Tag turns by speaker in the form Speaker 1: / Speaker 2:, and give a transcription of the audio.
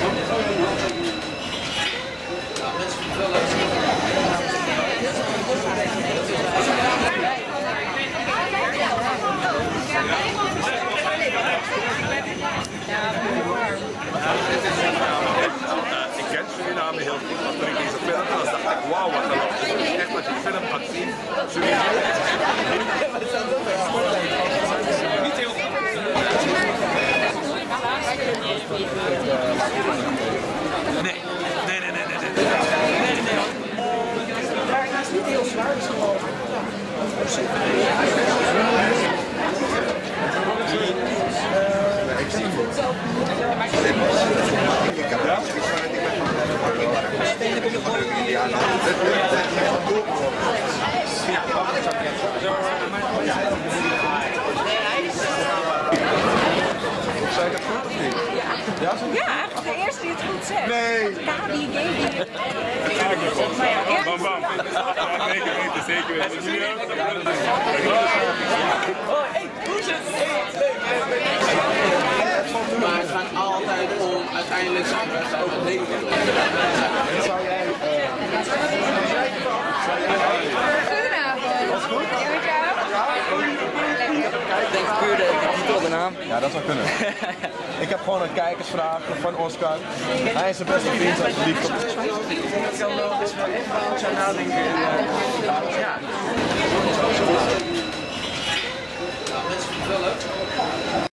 Speaker 1: Ik ken Suriname heel goed, want toen ik deze film was, dacht ik, wauw, wat een land. Het is echt wat je film gaat zien. Suriname. Niet heel goed. Nee.
Speaker 2: Maar het is niet heel zwaar, dus gewoon. Ik zie het. Zei ik het goed of niet? Ja,
Speaker 3: de eerste die het goed zegt.
Speaker 2: nee!
Speaker 3: Gabi, Gabi.
Speaker 1: Bam, bam. Zeker weten, zeker weten.
Speaker 4: Maar het gaat altijd om uiteindelijk ook het leven.
Speaker 2: Zou jij...
Speaker 3: Goedenavond.
Speaker 2: Was het goed?
Speaker 3: Ja, met jou?
Speaker 5: Ik denk puur de titel, de naam.
Speaker 2: Ja, dat zou kunnen. Ik heb gewoon een kijkersvraag van Oscar. Hij is zijn beste vriend, hij is verliefd op...
Speaker 5: Ik kan wel eens wel even zo nadenken. Ja.
Speaker 4: Mensen vinden het wel leuk.